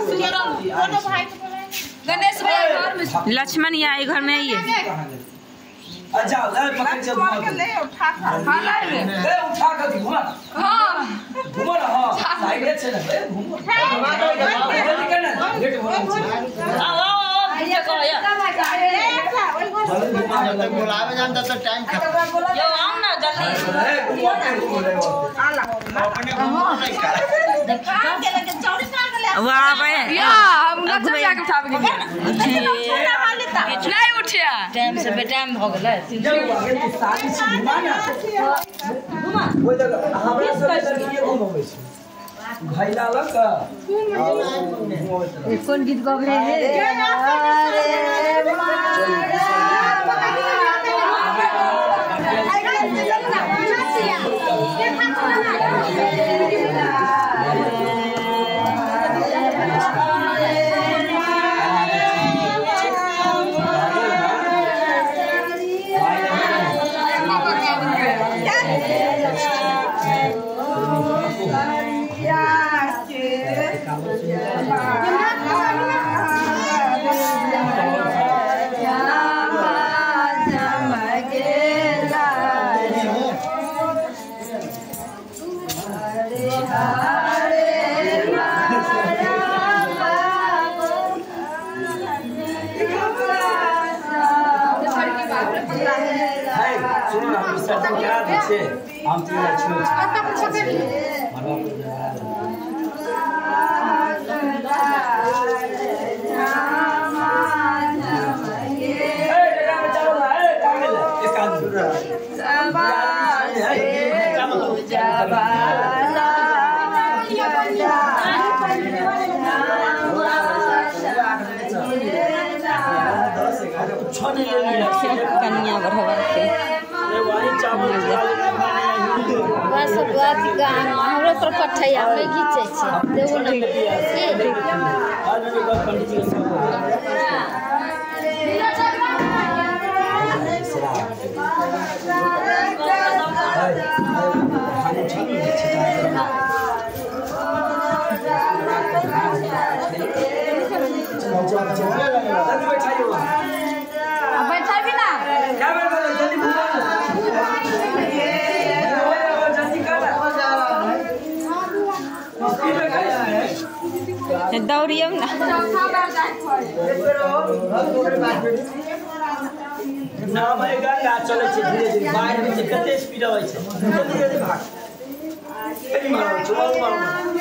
गणेश लक्ष्मण यहाँ घर में आइए। अच्छा पकड़ चल ले उठा कर घुमा हां घुमा ना हां साइड से ना घुमा गेट आओ ये करो यार बुलावे जानता तो टाइम खत्म यो आओ ना जल्दी अपने नहीं कर वाह भाई या हम नचल जाके उठावे के नहीं उठिया टाइम से बेटाइम हो गेलै सारी घुमा ना घुमा ओइ जगह हमरा सब लड़की घुमबै छै भैला लग कौन गीत गावे है हम तीन छोड़ कन्या बढ़वा के बस बात गान हमरो पर पठैया में घिचै छै देबो न बैठा भी ना दौड़ियौ ना ना भाई गाना चले छै धीरे धीरे बाहर में से कते स्पीड आबै छै धीरे धीरे भाग एनी मारो चलो मारो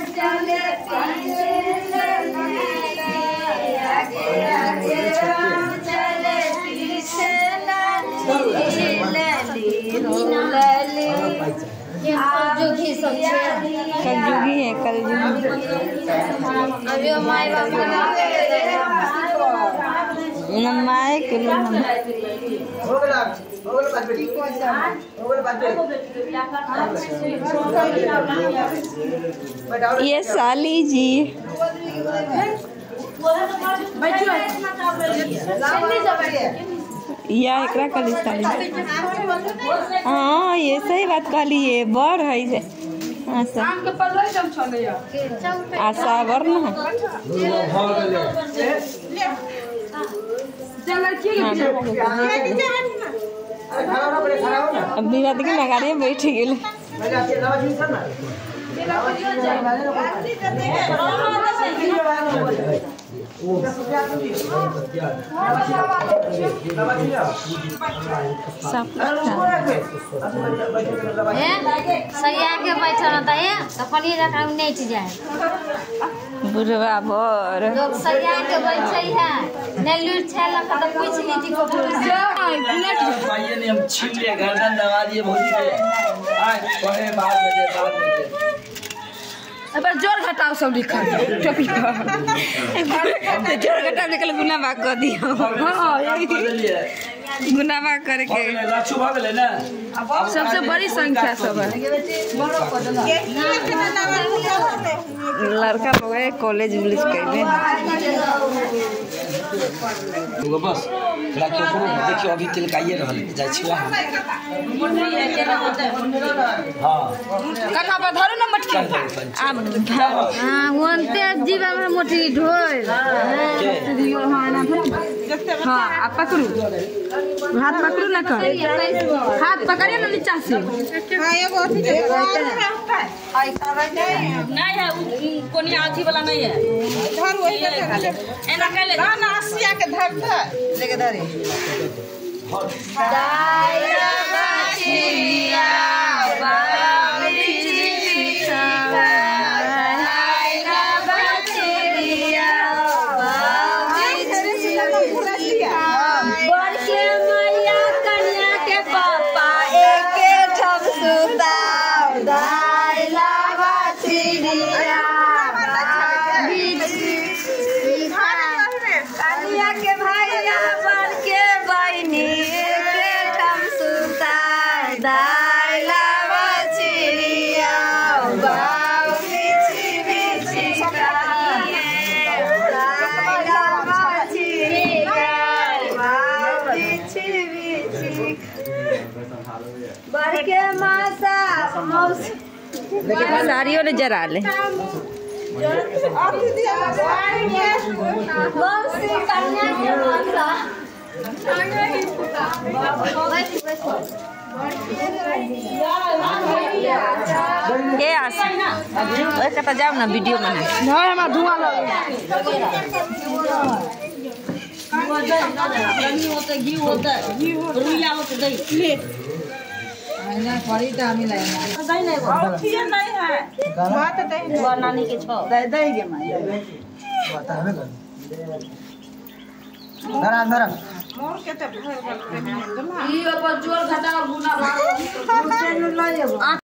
कलजुगी सब छै कलजुगी है कलजुगी अभी माय बाप ना माय के हो गेला ये साली जी या एकरा कली साली हाँ ये सही बात कहली ये बड़ है से हां शाम के पल्ले जम छलैया आशा वर्ण अभी रात के लगारे बैठ गेल सरिया के बैठल अपनी रखा नहीं जाए बुढ़वा बोर लोग सरिया के बैठे है नेल्लूर छेला का तो पूछ ली थी को भाई ने हम छीन लिए गर्दन दबा दिए भौजी के आज पढ़े बाद में अब जोर घटाओ सब लिखा टोपी पर जोर घटाओ निकल गुना भाग कर दियो हां गुना भाग करके लाचू भाग ले ना सबसे बड़ी संख्या सब है लड़का लोग है कॉलेज इंग्लिश कहले बस लड़के को देखियो अभी तिलकाइए रहल जाय छिवा हां कथा पर धरो न मटकी हां वनते जीवा में मोटी ढोल हां आप पकड़ू हाथ पकड़ू ना कर हाथ पकड़िए ना नीचा से हां एगो अथी नहीं है कोनी आथी वाला नहीं है धर वही एना कहले ना आसिया के धर लेके धरे दाया बाचिया बड़के मासा साड़ियों ने जरा ले ये आस ओए कता जाओ ना वीडियो बना नहीं हमरा धुआं लगे घी होता रुइया होता दही ले ना पड़ी तो हम ले ना दही नहीं और फिर नहीं है बात दही बनाने के छो दही के मां बता है ना नरा मोर के तो भर ई ऊपर जोर घटाओ गुना भाग